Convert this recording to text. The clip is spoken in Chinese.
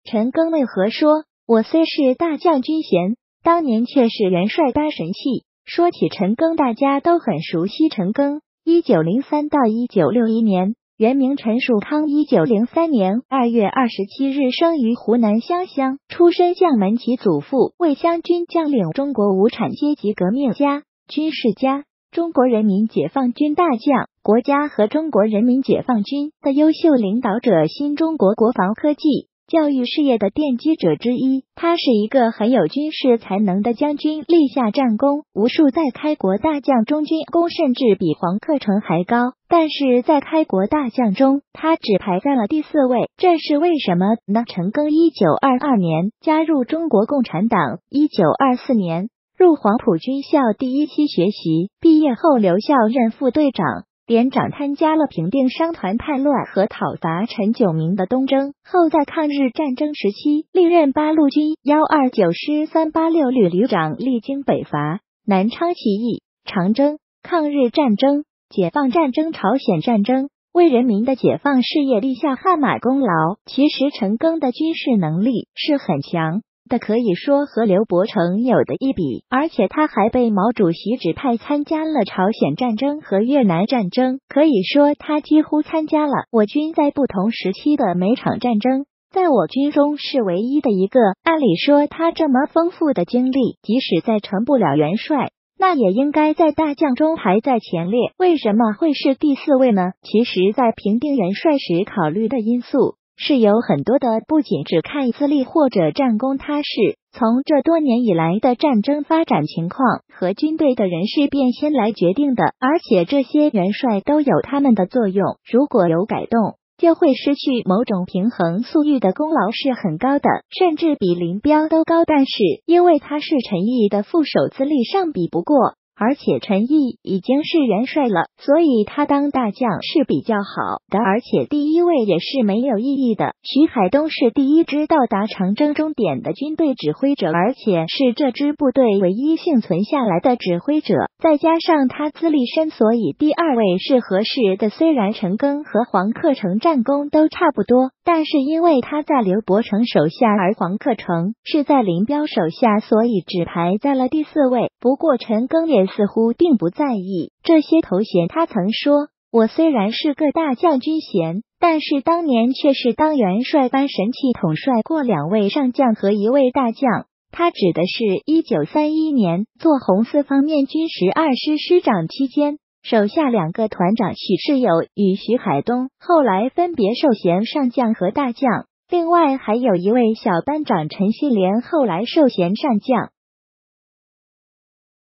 陈赓为何说我虽是大将军衔，当年却是元帅班神器？说起陈赓，大家都很熟悉陈赓。1903到1961年，原名陈树康。1903年2月27日生于湖南湘乡，出身将门，其祖父魏湘军将领，中国无产阶级革命家、军事家，中国人民解放军大将，国家和中国人民解放军的优秀领导者，新中国国防科技教育事业的奠基者之一。他是一个很有军事才能的将军，立下战功无数，在开国大将中军功甚至比黄克诚还高，但是在开国大将中，他只排在了第4位，这是为什么呢？陈赓1922年加入中国共产党，1924年入黄埔军校第1期学习，毕业后留校任副队长、连长，参加了平定商团叛乱和讨伐陈炯明的东征，后在抗日战争时期历任八路军129师386旅旅长，历经北伐、南昌起义、长征、抗日战争、解放战争、朝鲜战争，为人民的解放事业立下汗马功劳。其实陈赓的军事能力是很强的，可以说和刘伯承有的一比，而且他还被毛主席指派参加了朝鲜战争和越南战争，可以说他几乎参加了我军在不同时期的每场战争，在我军中是唯一的一个。按理说他这么丰富的经历，即使再成不了元帅，那也应该在大将中排在前列，为什么会是第4位呢？其实在评定元帅时考虑的因素是有很多的，不仅只看资历或者战功，他是从这多年以来的战争发展情况和军队的人事变迁来决定的，而且这些元帅都有他们的作用，如果有改动，就会失去某种平衡。粟裕的功劳是很高的，甚至比林彪都高，但是因为他是陈毅的副手，资历上比不过，而且陈毅已经是元帅了，所以他当大将是比较好的，而且第1位也是没有意义的。徐海东是第1支到达长征终点的军队指挥者，而且是这支部队唯一幸存下来的指挥者，再加上他资历深，所以第2位是合适的。虽然陈赓和黄克诚战功都差不多，但是因为他在刘伯承手下，而黄克诚是在林彪手下，所以只排在了第4位。不过陈赓也似乎并不在意这些头衔，他曾说，我虽然是个大将军衔，但是当年却是当元帅班神器，统帅过2位上将和1位大将。他指的是1931年做红四方面军12师师长期间，手下2个团长许世友与徐海东后来分别授衔上将和大将，另外还有1位小班长陈锡联后来授衔上将。